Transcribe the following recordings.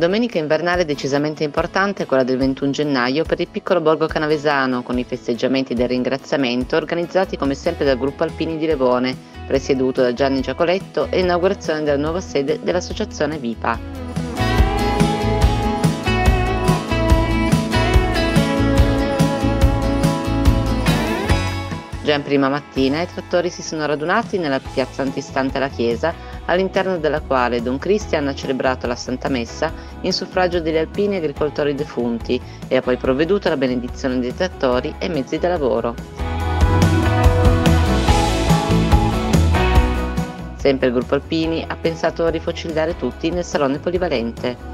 Domenica invernale decisamente importante è quella del 21 gennaio per il piccolo borgo canavesano, con i festeggiamenti del ringraziamento organizzati come sempre dal gruppo Alpini di Levone, presieduto da Gianni Giacoletto, e l'inaugurazione della nuova sede dell'associazione VIPA. Già in prima mattina i trattori si sono radunati nella piazza antistante la chiesa, all'interno della quale Don Cristian ha celebrato la Santa Messa in suffragio degli alpini agricoltori defunti e ha poi provveduto alla benedizione dei trattori e mezzi da lavoro. Sempre il gruppo Alpini ha pensato a rifocillare tutti nel salone polivalente.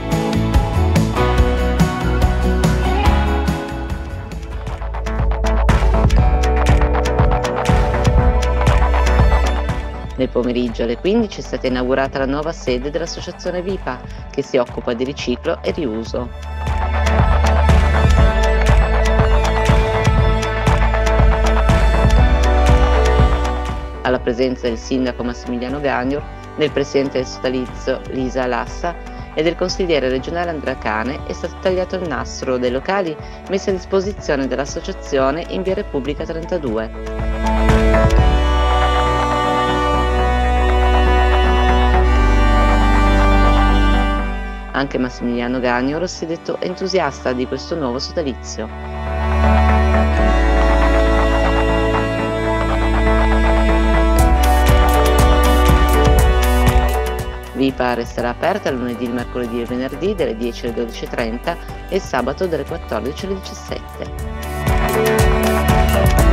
Nel pomeriggio alle 15 è stata inaugurata la nuova sede dell'associazione VIPA, che si occupa di riciclo e riuso. Alla presenza del sindaco Massimiliano Gagno, del presidente del sodalizio Lisa Lassa e del consigliere regionale Andrea Cane è stato tagliato il nastro dei locali messi a disposizione dell'associazione in via Repubblica 32. Anche Massimiliano Gagnolo si è detto entusiasta di questo nuovo sodalizio. VIPA resterà aperta lunedì, il mercoledì e il venerdì dalle 10 alle 12:30 e il sabato dalle 14 alle 17.